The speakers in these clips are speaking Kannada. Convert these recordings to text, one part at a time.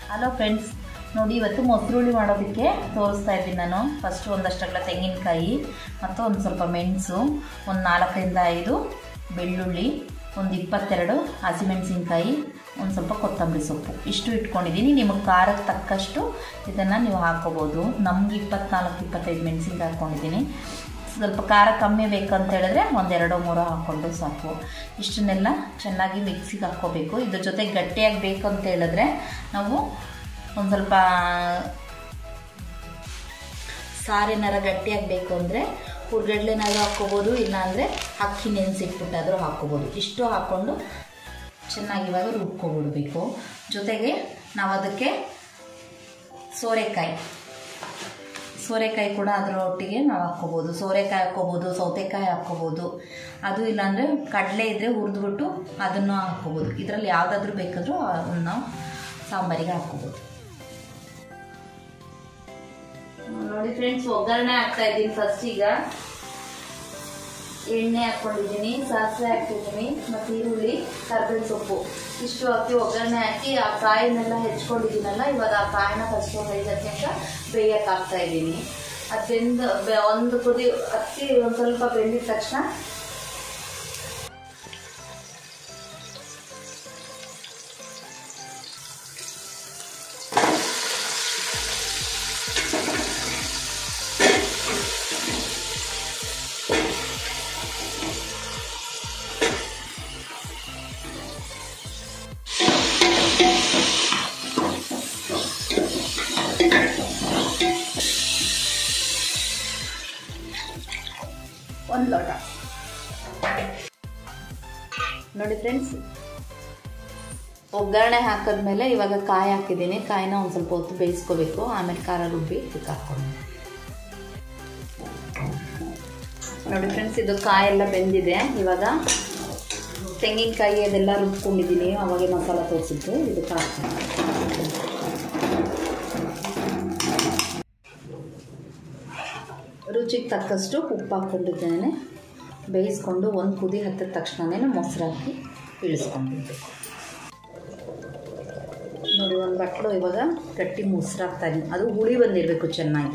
ಹಲೋ ಫ್ರೆಂಡ್ಸ್, ನೋಡಿ ಇವತ್ತು ಮೊಸರುಳ್ಳಿ ಮಾಡೋದಕ್ಕೆ ತೋರಿಸ್ತಾ ಇದ್ದೀನಿ ನಾನು. ಫಸ್ಟು ಒಂದಷ್ಟಗಳ ತೆಂಗಿನಕಾಯಿ ಮತ್ತು ಒಂದು ಸ್ವಲ್ಪ ಮೆಣಸು, ಒಂದು 4ರಿಂದ 5 ಬೆಳ್ಳುಳ್ಳಿ, ಒಂದು 22 ಹಸಿಮೆಣಸಿನ್ಕಾಯಿ, ಒಂದು ಸ್ವಲ್ಪ ಕೊತ್ತಂಬರಿ ಸೊಪ್ಪು ಇಷ್ಟು ಇಟ್ಕೊಂಡಿದ್ದೀನಿ. ನಿಮಗೆ ಖಾರಕ್ಕೆ ತಕ್ಕಷ್ಟು ಇದನ್ನು ನೀವು ಹಾಕ್ಕೋಬೋದು. ನಮ್ಗೆ 24-25 ಮೆಣಸಿನ್ಕಾಯಿ ಹಾಕ್ಕೊಂಡಿದ್ದೀನಿ. ಸ್ವಲ್ಪ ಖಾರ ಕಮ್ಮಿ ಬೇಕಂತ ಹೇಳಿದ್ರೆ 1-2-3 ಹಾಕ್ಕೊಂಡು ಸಾಕು. ಇಷ್ಟನ್ನೆಲ್ಲ ಚೆನ್ನಾಗಿ ಮಿಕ್ಸಿಗೆ ಹಾಕ್ಕೋಬೇಕು. ಇದ್ರ ಜೊತೆ ಗಟ್ಟಿಯಾಗಿ ಬೇಕು ಅಂತ ಹೇಳಿದ್ರೆ ನಾವು ಒಂದು ಸ್ವಲ್ಪ ಸಾರೇನಾರ ಗಟ್ಟಿಯಾಗಿ ಬೇಕು ಅಂದರೆ ಹುರ್ಗಡ್ಲೆನಾದ್ರೂ ಹಾಕ್ಕೋಬೋದು, ಇಲ್ಲಾಂದರೆ ಅಕ್ಕಿ ನೆನೆಸಿಟ್ಬಿಟ್ಟಾದರೂ ಹಾಕ್ಕೋಬೋದು. ಇಷ್ಟು ಹಾಕ್ಕೊಂಡು ಚೆನ್ನಾಗಿ ಇವಾಗ ರುಬ್ಕೊಬಿಡ್ಬೇಕು. ಜೊತೆಗೆ ನಾವು ಅದಕ್ಕೆ ಸೋರೆಕಾಯಿ ಕೂಡ ಅದರ ಒಟ್ಟಿಗೆ ನಾವು ಹಾಕ್ಕೋಬೋದು. ಸೋರೆಕಾಯಿ ಹಾಕ್ಕೋಬೋದು, ಸೌತೆಕಾಯಿ ಹಾಕ್ಕೋಬೋದು. ಅದು ಇಲ್ಲಾಂದರೆ ಕಡಲೆ ಇದ್ದರೆ ಹುರಿದ್ಬಿಟ್ಟು ಅದನ್ನು ಹಾಕ್ಕೋಬೋದು. ಇದರಲ್ಲಿ ಯಾವುದಾದ್ರೂ ಬೇಕಾದರೂ ನಾವು ಸಾಂಬಾರಿಗೆ ಹಾಕ್ಕೋಬೋದು. ನೋಡಿ ಫ್ರೆಂಡ್ಸ್, ಒಗ್ಗರಣೆ ಹಾಕ್ತಾ ಇದ್ದೀನಿ. ಫಸ್ಟ್ ಈಗ ಎಣ್ಣೆ ಹಾಕ್ಕೊಂಡಿದ್ದೀನಿ, ಸಾಸಿವೆ ಹಾಕ್ತಿದ್ದೀನಿ, ಮತ್ತು ಈರುಳ್ಳಿ, ಕರ್ಬೇವಿನ ಸೊಪ್ಪು ಇಷ್ಟು ಹಾಕಿ ಒಗ್ಗರಣೆ ಹಾಕಿ ಆ ಕಾಯಿನೆಲ್ಲ ಹೆಚ್ಕೊಂಡಿದ್ದೀನಲ್ಲ, ಇವಾಗ ಆ ಕಾಯಿನ ಫಸ್ಟ್ 5 ನಿಮಿಷ ಬೇಯಕ್ಕೆ ಹಾಕ್ತಾ ಇದ್ದೀನಿ. ಅದರಿಂದ ಒಂದು ಕುದಿ ಹತ್ತಿ ಒಂದು ಸ್ವಲ್ಪ ಬೆಂದಿದ ತಕ್ಷಣ ಒಂದು ಲೋಟ ನೋಡಿ ಫ್ರೆಂಡ್ಸ್, ಒಗ್ಗರಣೆ ಹಾಕಿದ್ಮೇಲೆ ಇವಾಗ ಕಾಯಿ ಹಾಕಿದ್ದೀನಿ. ಕಾಯಿನ ಒಂದು ಸ್ವಲ್ಪ ಹೊತ್ತು ಬೇಯಿಸ್ಕೋಬೇಕು. ಆಮೇಲೆ ಖಾರ ರುಬ್ಬಿ ಇದಕ್ಕೆ ಹಾಕ್ಕೊಂಡು ನೋಡಿ ಫ್ರೆಂಡ್ಸ್, ಇದು ಕಾಯೆಲ್ಲ ಬೆಂದಿದೆ. ಇವಾಗ ತೆಂಗಿನಕಾಯಿ ಅದೆಲ್ಲ ರುಬ್ಕೊಂಡಿದ್ದೀನಿ, ಅವಾಗೆ ಮಸಾಲ ತೋರಿಸಿದ್ದು ಇದಕ್ಕೆ ಹಾಕ್ತೀನಿ. ರುಚಿಗೆ ತಕ್ಕಷ್ಟು ಉಪ್ಪು ಹಾಕ್ಕೊಂಡಿದ್ದೇನೆ. ಬೇಯಿಸ್ಕೊಂಡು ಒಂದು ಕುದಿ ಹತ್ತಿದ ತಕ್ಷಣವೇ ಮೊಸರು ಹಾಕಿ ಇಳಿಸ್ಕೊಂಡಿರ್ಬೇಕು. ನೋಡಿ, ಒಂದು ಬಟ್ಲು ಇವಾಗ ಗಟ್ಟಿ ಮೊಸರು ಹಾಕ್ತಾಯಿದ್ದೀನಿ. ಅದು ಹುಳಿ ಬಂದಿರಬೇಕು ಚೆನ್ನಾಗಿ.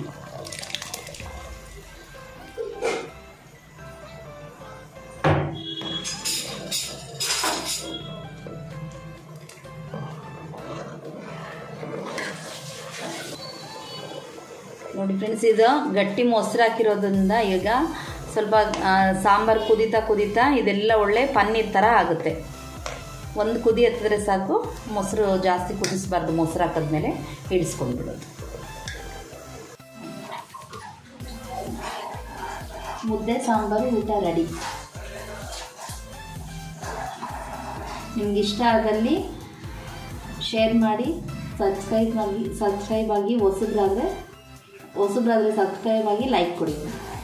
ನೋಡಿ ಫ್ರೆಂಡ್ಸ್, ಇದು ಗಟ್ಟಿ ಮೊಸರು ಹಾಕಿರೋದ್ರಿಂದ ಈಗ ಸ್ವಲ್ಪ ಸಾಂಬಾರು ಕುದೀತಾ ಇದೆಲ್ಲ ಒಳ್ಳೆ ಪನ್ನೀರ್ ಥರ ಆಗುತ್ತೆ. ಒಂದು ಕುದಿ ಹತ್ತಿದ್ರೆ ಸಾಕು. ಮೊಸರು ಜಾಸ್ತಿ ಕುದಿಸಬಾರ್ದು. ಮೊಸರು ಹಾಕಿದ್ಮೇಲೆ ಇಳಿಸ್ಕೊಂಡ್ಬಿಡೋದು. ಮುದ್ದೆ ಸಾಂಬಾರು ಊಟ ರೆಡಿ. ನಿಮ್ಗೆ ಇಷ್ಟ ಆದಲ್ಲಿ ಶೇರ್ ಮಾಡಿ, ಸಬ್ಸ್ಕ್ರೈಬ್ ಆಗಿ, ಹೊಸಬ್ರಾದರೆ ಸಬ್ಸ್ಕ್ರೈಬ್ ಆಗಿ, ಲೈಕ್ ಕೊಡಿ.